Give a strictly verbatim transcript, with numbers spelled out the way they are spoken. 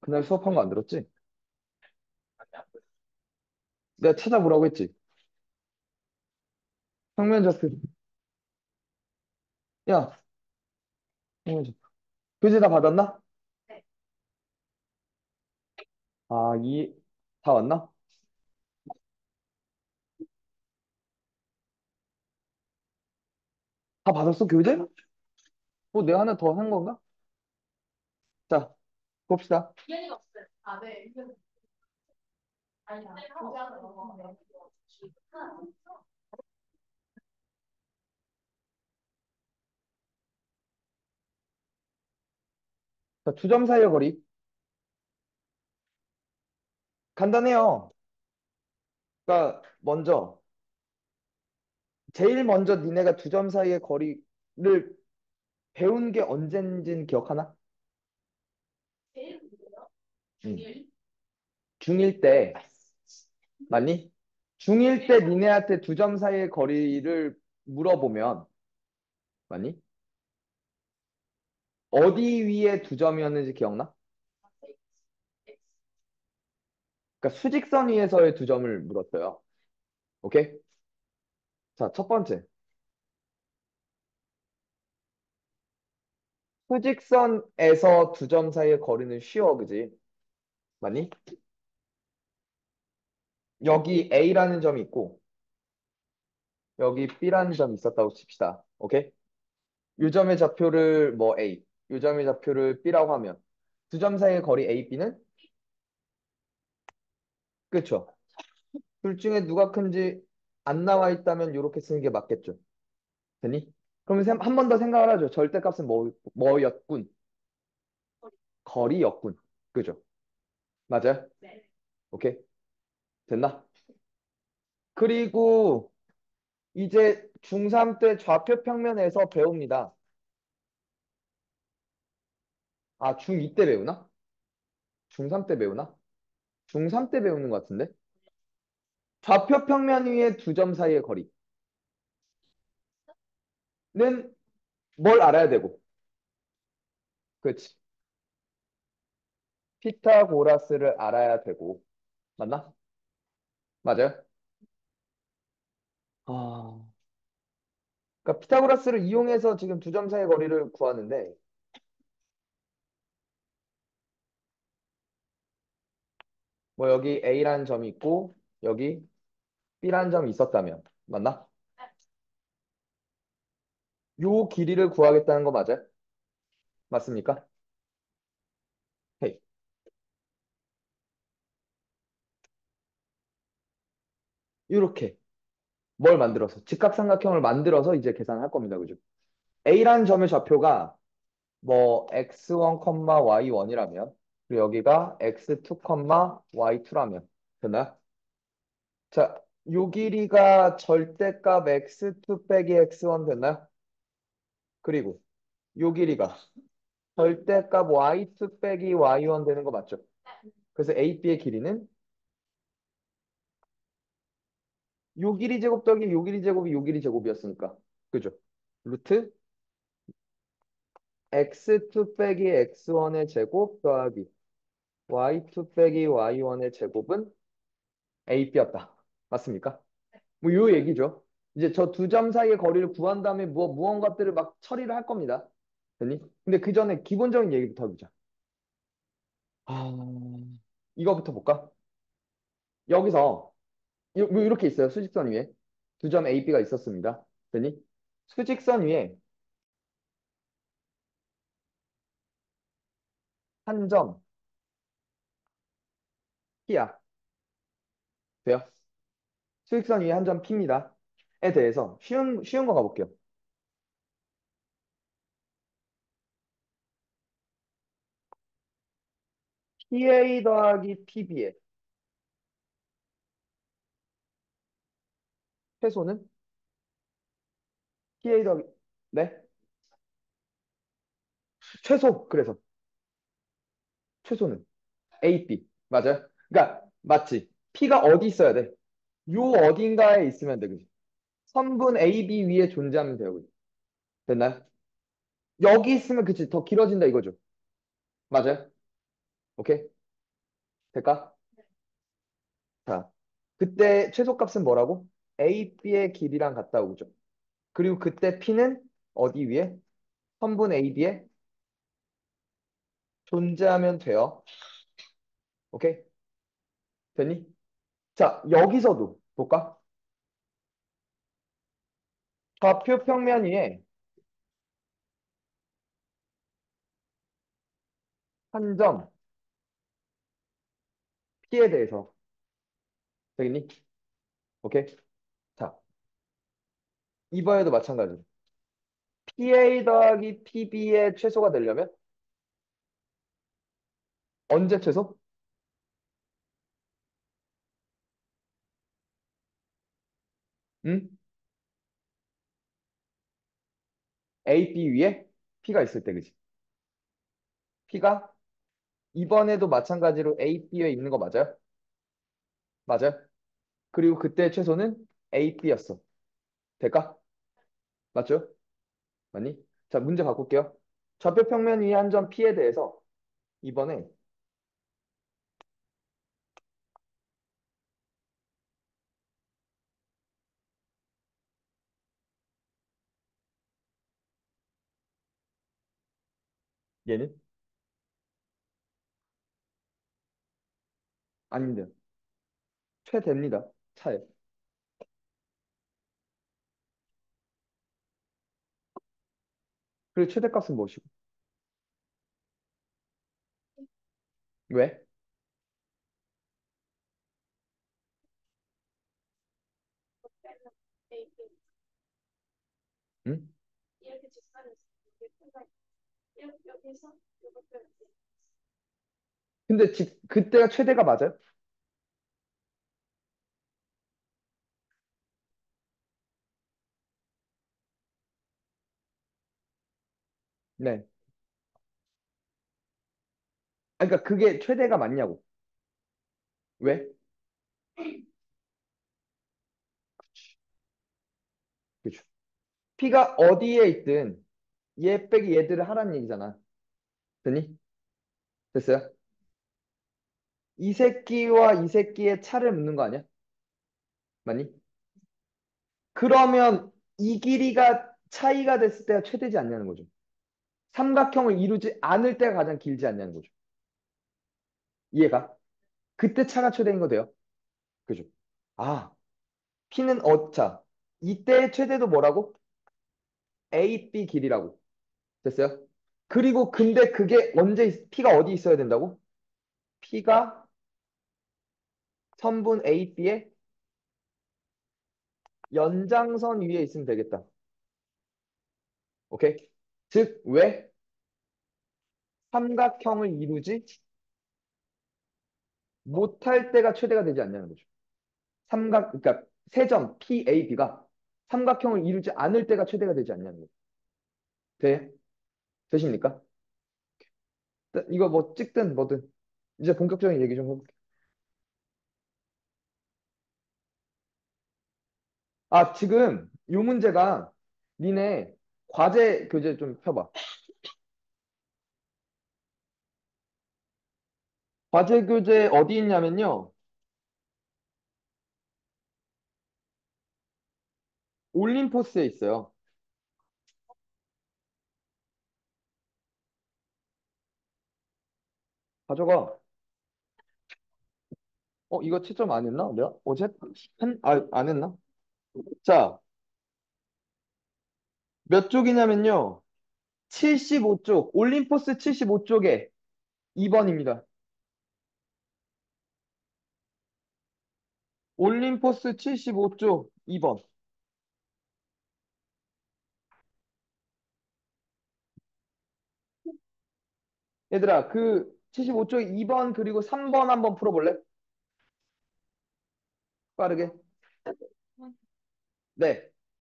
그날 수업한 거 안 들었지? 내가 찾아보라고 했지. 평면 좌표. 야, 평면 좌표. 교재 다 받았나? 아, 이, 다 왔나? 다 받았어, 교재? 어, 내가 하나 더 한 건가? 자, 봅시다. 자, 두 점 사이의 거리. 간단해요. 그러니까, 먼저, 제일 먼저 니네가 두 점 사이의 거리를 배운 게 언젠지는 기억하나? 응. 중일 때, 맞니? 중일 때 니네한테 두 점 사이의 거리를 물어보면, 맞니? 어디 위에 두 점이었는지 기억나? 그러니까 수직선 위에서의 두 점을 물었어요. 오케이? 자, 첫 번째. 수직선에서 두 점 사이의 거리는 쉬워, 그지? 맞니? 여기 A라는 점이 있고, 여기 B라는 점이 있었다고 칩시다. 오케이? 요 점의 좌표를 뭐 A, 요 점의 좌표를 B라고 하면, 두 점 사이의 거리 A, B는? 그쵸? 둘 중에 누가 큰지 안 나와 있다면 이렇게 쓰는 게 맞겠죠. 되니? 그러면 한 번 더 생각을 하죠. 절대값은 뭐, 뭐였군? 거리였군. 그죠? 맞아요? 오케이. 됐나? 그리고 이제 중삼 때 좌표 평면에서 배웁니다. 아, 중이 때 배우나? 중삼 때 배우나? 중삼 때 배우는 것 같은데? 좌표 평면 위에 두 점 사이의 거리는 뭘 알아야 되고. 그렇지. 피타고라스를 알아야 되고. 맞나? 맞아요? 아, 그러니까 피타고라스를 이용해서 지금 두 점 사이의 거리를 구하는데, 뭐 여기 A라는 점이 있고, 여기 B라는 점이 있었다면. 맞나? 요 길이를 구하겠다는 거 맞아요? 맞습니까? 헤이. 이렇게 뭘 만들어서 직각삼각형을 만들어서 이제 계산할 겁니다. 그죠? A라는 점의 좌표가 뭐 엑스 원, 와이 원이라면 그리고 여기가 엑스 투, 와이 투라면 됐나요? 자, 요 길이가 절대값 엑스 투 빼기 엑스 원 됐나요? 그리고 요 길이가 절대값 와이 투 빼기 와이 원 되는 거 맞죠? 그래서 에이, B의 길이는 요 길이 제곱 더하기 요 길이 제곱이 요 길이 제곱이었으니까 그죠? 루트 엑스 투 빼기 엑스 원의 제곱 더하기 와이 투 빼기 와이 원의 제곱은 에이, B였다. 맞습니까? 뭐 요 얘기죠. 이제 저 두 점 사이의 거리를 구한 다음에 뭐 무언가들을 막 처리를 할 겁니다. 됐니? 근데 그 전에 기본적인 얘기부터 해보자. 아, 이거부터 볼까? 여기서 요- 뭐 이렇게 있어요. 수직선 위에 두 점 에이, B가 있었습니다. 됐니? 수직선 위에 한 점 P야. 돼요? 수직선 위에 한 점 P입니다. 에 대해서 쉬운 쉬운 거 가볼게요. 피에이 더하기 피비의 최소는 피에이 더하기 네? 최소 그래서 최소는 에이, B 맞아요? 그러니까 맞지? P가 어디 있어야 돼? 요 어딘가에 있으면 돼, 그지? 선분 에이, B 위에 존재하면 돼요, 그지? 됐나요? 여기 있으면 그치 더 길어진다 이거죠? 맞아요? 오케이? 될까? 자, 그때 최소값은 뭐라고? A, B의 길이랑 같다 오죠. 그리고 그때 P는 어디 위에? 선분 A, B에 존재하면 돼요. 오케이? 됐니? 자, 여기서도 볼까? 좌표 평면 위에 한 점 P에 대해서 되겠니? 오케이? 자, 이번에도 마찬가지. 피에이 더하기 피비의 최소가 되려면 언제 최소? 응? A, B 위에 P가 있을 때, 그지? P가 이번에도 마찬가지로 A, B에 있는 거 맞아요? 맞아요? 그리고 그때 최소는 A, B였어. 될까? 맞죠? 맞니? 자, 문제 바꿀게요. 좌표 평면 위에 한 점 P에 대해서 이번에 얘는 아닌데요. 최대입니다. 차에. 그리고 최대값은 무엇이고? 왜? 응? 근데 지, 그때가 최대가 맞아요? 네. 아, 그러니까 그게 최대가 맞냐고. 왜? 그죠. P가 어디에 있든 얘 빼기 얘들을 하라는 얘기잖아. 됐니? 됐어요? 이 새끼와 이 새끼의 차를 묻는 거 아니야? 맞니? 그러면 이 길이가 차이가 됐을 때가 최대지 않냐는 거죠. 삼각형을 이루지 않을 때가 가장 길지 않냐는 거죠. 이해가? 그때 차가 최대인 거 돼요. 그죠? 아, P는 어, 자, 이때의 최대도 뭐라고? A, B 길이라고. 됐어요? 그리고 근데 그게 언제, 있- P가 어디 있어야 된다고? P가 선분 A, B의 연장선 위에 있으면 되겠다. 오케이? 즉, 왜 삼각형을 이루지 못할 때가 최대가 되지 않냐는 거죠. 삼각, 그러니까 세 점 P, A, B가 삼각형을 이루지 않을 때가 최대가 되지 않냐는 거죠. 돼? 되십니까? 이거 뭐 찍든 뭐든 이제 본격적인 얘기 좀 해볼게요. 아, 지금 이 문제가 니네 과제 교재 좀 펴봐. 과제 교재 어디 있냐면요. 올림포스에 있어요. 가져가. 어, 이거 채점 안 했나? 내가 어제 한, 아, 안 했나? 자, 몇 쪽이냐면요. 칠십오 쪽, 올림포스 칠십오 쪽에 이 번입니다. 올림포스 칠십오 쪽 이 번. 얘들아, 그 칠십오 쪽 이 번 그리고 삼 번 한번 풀어볼래? 빠르게. 네.